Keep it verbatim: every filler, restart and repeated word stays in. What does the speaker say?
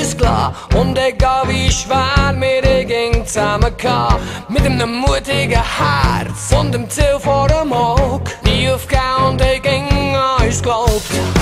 ist klar. Und egal wie schwer wir die ging zusammen kann, mit einem mutigen Herz und dem Ziel vor dem Auge, nie aufgeben und ich ging an uns glaubt.